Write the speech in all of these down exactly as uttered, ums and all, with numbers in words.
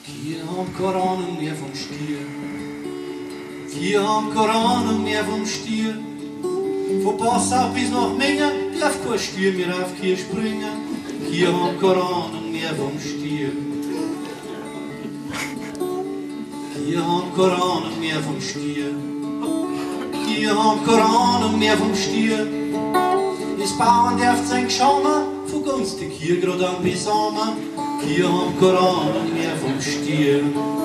Hier haben Koranen mehr vom Stier. Hier haben Koranen mehr vom Stier. Von Passau bis nach Mengen darf kein Stier mehr auf Kier springen. Hier haben Koranen mehr vom Stier. Hier haben Koranen mehr vom Stier. Hier haben Koranen mehr vom Stier. Das Bauern darf sein Geschammer von günstig hier grad an Besamer. Hier haben Koranen mehr vom Stier.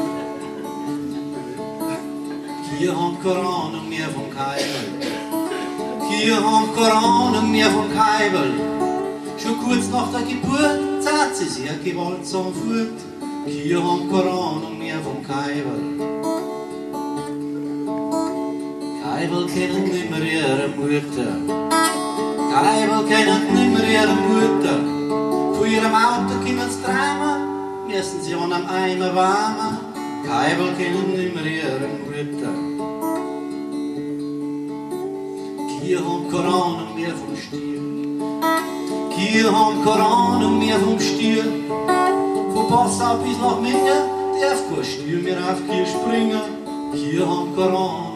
Hier haben Koranen mehr vom Keibel. Hier haben Koranen mehr vom Keibel. Schon kurz nach der Geburt zahlt sie sehr gewaltsam fort. Hier haben Koranen mehr vom Keibel. Keibel kennen nimmer ihre Mutter. Keibel kennen nimmer ihre Mutter. Von ihrem Auto können sie träumen, müssen sie an einem Eimer warmen. Keibel kennen nimmer ihre Mutter. Hier haben Koranen mehr vom Stier. Hier haben Koranen mehr vom Stier. Von Passau bis nach Mengen darf kein Stier mehr auf Kier springen. Hier haben Koranen